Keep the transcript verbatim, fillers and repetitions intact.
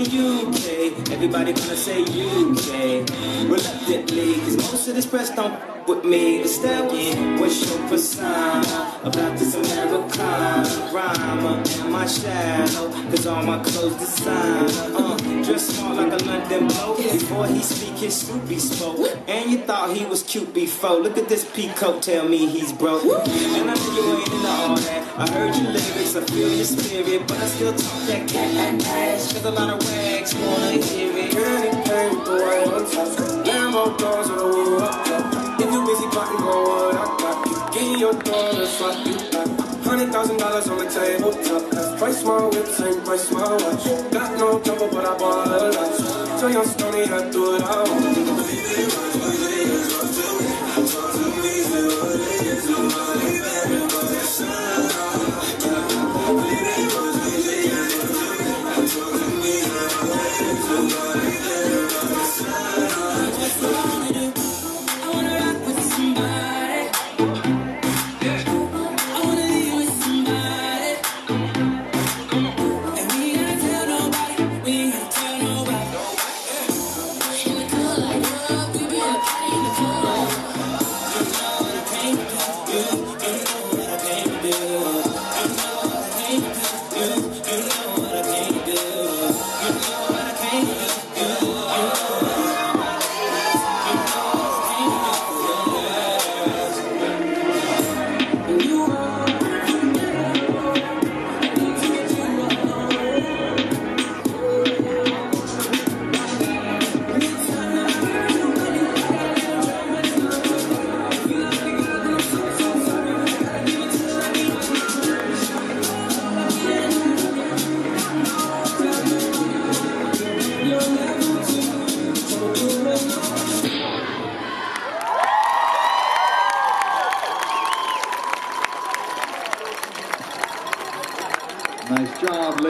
U K. Everybody gonna say U K. Reluctantly, cause most of this press don't f with me. Instead, what's your persona about this Americana rhymer in my shadow? Cause all my clothes designer, uh, dress smart like a London bloke. Before he speak, his Snoopy spoke. And you thought he was cute before. Look at this peacoat, tell me he's broke. And I know you ain't into all that. I heard your lyrics, I feel your spirit, but I still talk that cat and ass. Cause a lot of wags wanna hear it. Candy paint the way on top. Lambo doors on the wall up top. If you busy plotting, go what I got. Get your daughter, swap you back. Hundred thousand dollars on the table top. That's price my whip, same price my watch. Got no trouble, but I bought a lot. So young Stoney, I do it all. Nice job,